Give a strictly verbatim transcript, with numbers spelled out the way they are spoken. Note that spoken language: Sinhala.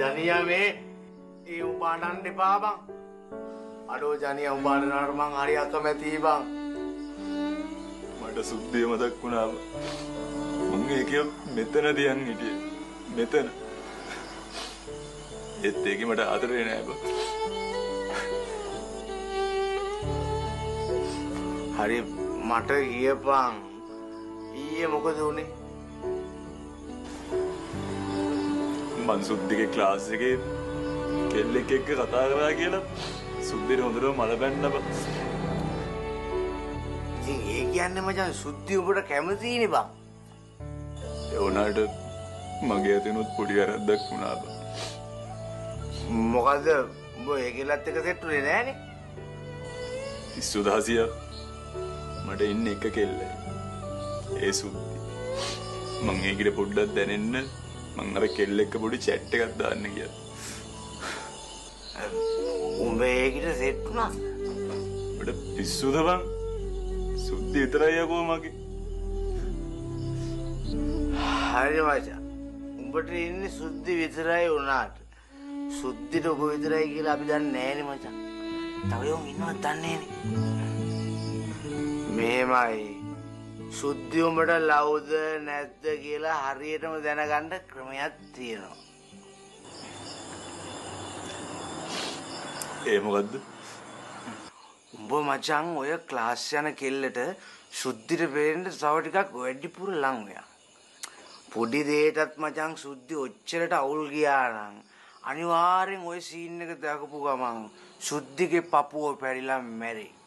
ජනියා මේ ඒ උඹානන් දෙපා බං. අඩෝ ජනියා උඹානනට මං හරි අකමැති බං. මට සුද්ධිය මතක් වුණා. මං ඒකේ මෙතන දියන් හිටියේ. මෙතන. ඒත් ඒකේ මට ආදරේ නෑ බං. හරි මට කියපන්. ඊයේ මොකද උනේ? මං සුද්ධිගේ ක්ලාස් එකේ කෙල්ලෙක් එක්ක කතා කරා කියලා සුද්ධිට හොඳටම මල බැන්න බං. ඉතින් ඒ කියන්නේ මචං සුද්ධි ඔබට කැමතිනේ බං. ඒ උනාට මගේ අතිනුත් පොඩි වැරද්දක් වුණා බං. මොකද උඹ ඒ කෙල්ලත් එක්ක සෙට් උනේ නෑනේ? පිස්සු දහසියා මට ඉන්නේ එක කෙල්ලයි. ඒ සුද්ධි. මං ඒකිට පොඩ්ඩක් දැනෙන්න මං අර කෙල්ල එක්ක පොඩි chat එකක් දාන්න ගියා. උඹ ඒකිට සෙට් වුණා? මට පිස්සුද බං? සුද්ධි විතරයි යකෝ මගේ. හරි මචං. උඹට ඉන්නේ සුද්ධි විතරයි උනාට. සුද්ධිට ඔබ විතරයි කියලා අපි දන්නේ නෑනේ මචං. තව යෝන් ඉන්නවත් දන්නේ නෑනේ. මේමයි. සුද්ධි උඹට ලව්ද නැද්ද කියලා හරියටම දැනගන්න ක්‍රමයක් තියෙනවා. ඒ මොකද්ද? උඹ මචං ඔය ක්ලාස් යන කෙල්ලට සුද්ධිට බේරෙන්න තව ටිකක් වැඩිපුර ලං වෙනවා. පොඩි දෙයකටත් මචං සුද්ධි ඔච්චරට අවුල් ගියා නම් අනිවාර්යෙන් ওই සීන් එක දැකපු ගමන් සුද්ධිගේ පපුව පැරිලා මැරෙයි.